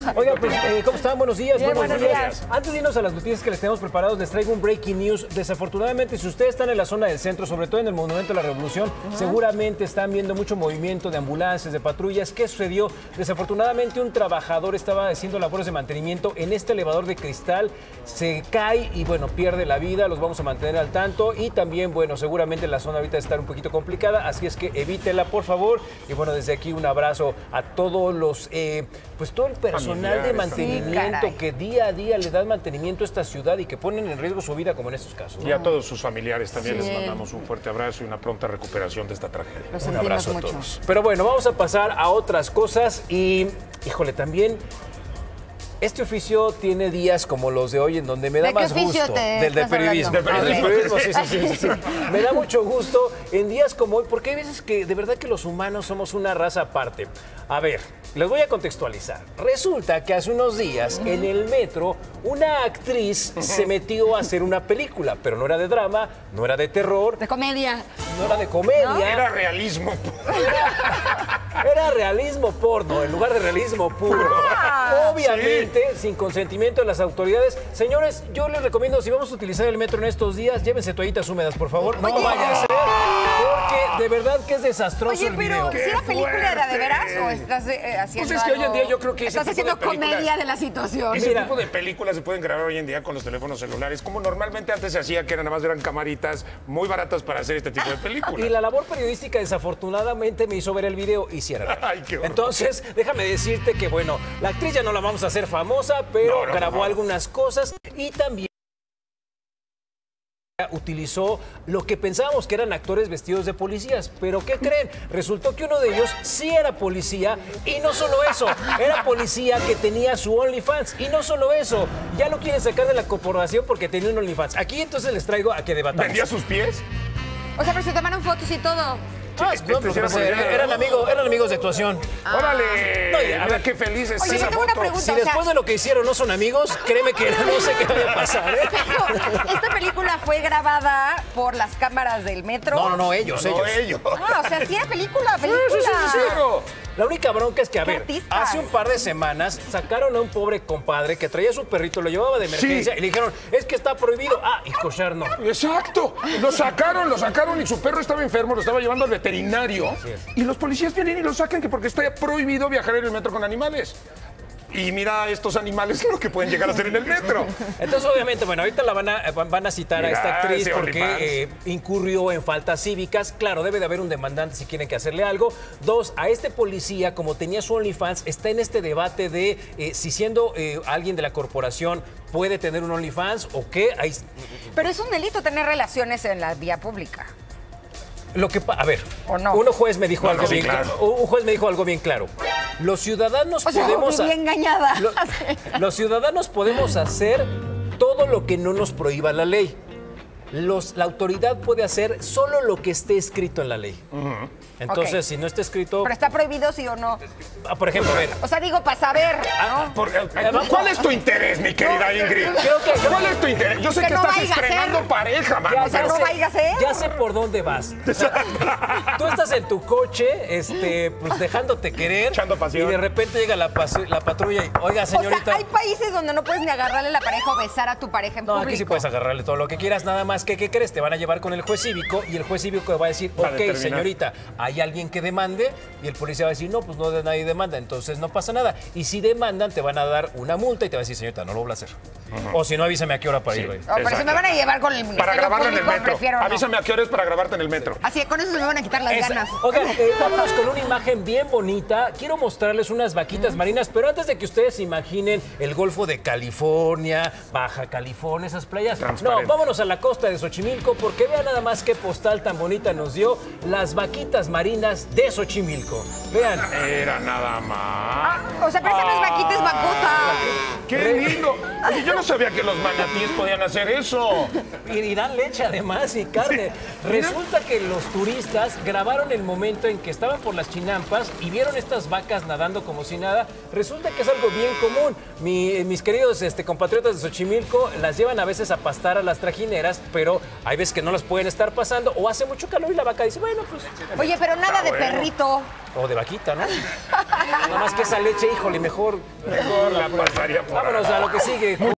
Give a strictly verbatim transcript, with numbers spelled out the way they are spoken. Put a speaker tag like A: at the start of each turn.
A: Oigan, pues, eh, ¿cómo están? Buenos días.
B: Bien,
A: buenos,
B: buenos
A: días.
B: días.
A: Antes de irnos a las noticias que les tenemos preparados, les traigo un breaking news. Desafortunadamente, si ustedes están en la zona del centro, sobre todo en el Monumento de la Revolución, uh-huh. seguramente están viendo mucho movimiento de ambulancias, de patrullas. ¿Qué sucedió? Desafortunadamente, un trabajador estaba haciendo labores de mantenimiento en este elevador de cristal, se cae y, bueno, pierde la vida. Los vamos a mantener al tanto. Y también, bueno, seguramente la zona ahorita está un poquito complicada, así es que evítela, por favor. Y, bueno, desde aquí un abrazo a todos los, eh, pues todo el personal de mantenimiento sí, que día a día le dan mantenimiento a esta ciudad y que ponen en riesgo su vida, como en estos casos, ¿no?
C: Y a todos sus familiares también
B: sí.
C: les mandamos un fuerte abrazo y una pronta recuperación de esta tragedia.
B: Los
A: un abrazo
B: mucho.
A: a todos. Pero bueno, vamos a pasar a otras cosas y, híjole, también... Este oficio tiene días como los de hoy en donde me da más gusto. Del de periodismo. Del periodismo, sí, sí, sí, sí, sí. Me da mucho gusto en días como hoy, porque hay veces que de verdad que los humanos somos una raza aparte. A ver, les voy a contextualizar. Resulta que hace unos días en el metro una actriz se metió a hacer una película, pero no era de drama, no era de terror.
B: De comedia.
A: No era de comedia. ¿No?
C: Era realismo.
A: Era, era realismo porno en lugar de realismo puro. Ah, Obviamente. Sí. Sin consentimiento de las autoridades. Señores, yo les recomiendo, si vamos a utilizar el metro en estos días, llévense toallitas húmedas, por favor. No vaya a ser, porque de verdad que es desastroso.
B: Oye,
A: el video.
B: pero si la película era de veras o estás eh, haciendo
C: Pues es que
B: algo...
C: hoy en día yo creo que ese
B: estás
C: tipo
B: haciendo
C: de películas,
B: comedia de la situación.
C: Ese
A: Mira,
C: tipo de películas se pueden grabar hoy en día con los teléfonos celulares, como normalmente antes se hacía, que eran nada más eran camaritas muy baratas para hacer este tipo de películas.
A: Y la labor periodística desafortunadamente me hizo ver el video y si era verdad.
C: Ay, qué horror.
A: Entonces, déjame decirte que, bueno, la actriz ya no la vamos a hacer famosa, pero no, no, grabó no. algunas cosas y también utilizó lo que pensábamos que eran actores vestidos de policías, pero ¿qué creen? Resultó que uno de ellos sí era policía y no solo eso, era policía que tenía su OnlyFans y no solo eso, ya lo quieren sacar de la corporación porque tenía un OnlyFans. Aquí entonces les traigo a que debatamos.
C: ¿Vendía sus pies?
B: O sea, pero se tomaron fotos y todo.
A: Ah, no, no, no, no, eran, amigos, eran amigos de actuación.
C: Ah. ¡Órale! No, a ver qué felices.
B: Oye,
C: esa
B: yo tengo
C: foto.
B: una pregunta.
A: Si
B: o
A: después
B: sea,
A: de lo que hicieron no son amigos, créeme que no sé qué vaya a pasar, ¿eh?
B: ¿Esta película fue grabada por las cámaras del metro?
A: No, no, no, ellos,
C: no,
A: ellos.
C: No, ellos.
B: Ah, o sea, sí era película, película.
C: Sí, sí, sí, claro.
A: La única bronca es que, a ver,
B: artistas?
A: hace un par de semanas sacaron a un pobre compadre que traía a su perrito, lo llevaba de emergencia
C: sí.
A: y le dijeron, es que está prohibido. Ah, y cochar no.
C: Exacto. Lo sacaron, lo sacaron y su perro estaba enfermo, lo estaba llevando al veterinario. Y los policías vienen y lo sacan que porque está prohibido viajar en el metro con animales. Y mira estos animales lo que pueden llegar a hacer en el metro.
A: Entonces, obviamente, bueno, ahorita la van a, van a citar mira, a esta actriz porque eh, incurrió en faltas cívicas. Claro, debe de haber un demandante si quieren que hacerle algo. Dos, a este policía, como tenía su OnlyFans, está en este debate de eh, si siendo eh, alguien de la corporación puede tener un OnlyFans o qué. Hay...
B: Pero es un delito tener relaciones en la vía pública.
A: Lo que a ver,
B: ¿o no?
A: un juez me dijo
C: no,
A: algo
C: no, sí,
A: bien
C: claro.
A: claro. Un juez me dijo algo bien claro. Los ciudadanos
B: o sea,
A: podemos
B: viví engañada.
A: Lo, los ciudadanos podemos hacer todo lo que no nos prohíba la ley. Los, la autoridad puede hacer solo lo que esté escrito en la ley. Uh-huh. Entonces, okay. si no está escrito...
B: ¿Pero está prohibido, sí o no?
A: Ah, por ejemplo, a ver...
B: O sea, digo, para saber, ¿no?
C: Ah, por, ¿Cuál es tu interés, mi querida no, Ingrid?
A: Creo que,
C: ¿Cuál es tu interés? Yo sé que,
B: que no
C: estás estrenando pareja, mano.
B: Ya, ya no vaya a ser.
A: Ya sé por dónde vas. Tú estás en tu coche, este, pues dejándote querer.
C: Echando pasión.
A: Y de repente llega la, la patrulla y, oiga, señorita...
B: O sea, hay países donde no puedes ni agarrarle la pareja o besar a tu pareja en
A: no,
B: público.
A: No, aquí sí puedes agarrarle todo lo que quieras, nada más que, ¿qué crees? Te van a llevar con el juez cívico y el juez cívico va a decir, va ok, a señorita, hay alguien que demande y el policía va a decir, no, pues no de nadie demanda, entonces no pasa nada. Y si demandan, te van a dar una multa y te va a decir, señorita, no lo voy a hacer. Uh-huh. O si no, avísame a qué hora para
C: sí,
A: ir.
B: Oh, pero si me van a llevar con el Ministerio
C: para grabarlo
B: Público,
C: en el metro.
B: Prefiero
C: avísame
B: no.
C: a qué hora es para grabarte en el metro.
B: Así, con eso se me van a quitar las
A: Esa,
B: ganas.
A: Oigan, eh, vámonos con una imagen bien bonita. Quiero mostrarles unas vaquitas mm. marinas, pero antes de que ustedes se imaginen el Golfo de California, Baja California, esas playas. No, vámonos a la costa de Xochimilco porque vean nada más qué postal tan bonita nos dio las vaquitas marinas de Xochimilco. Vean.
C: Era nada más.
B: Ah, o sea, pero esa no es vaquita, es vacuta.
C: ¡Qué lindo! Oye, yo no sabía que los manatíes podían hacer eso.
A: Y, y dan leche además y carne. Resulta que los turistas grabaron el momento en que estaban por las chinampas y vieron estas vacas nadando como si nada. Resulta que es algo bien común. Mi- mis queridos este, compatriotas de Xochimilco las llevan a veces a pastar a las trajineras, pero hay veces que no las pueden estar pasando o hace mucho calor y la vaca dice, bueno, pues...
B: Oye, pero nada de
C: bueno.
B: perrito.
A: O de vaquita, ¿no? Nada más que esa leche, híjole, mejor...
C: Mejor la pasaría por
A: Vámonos
C: ahí.
A: a lo que sigue.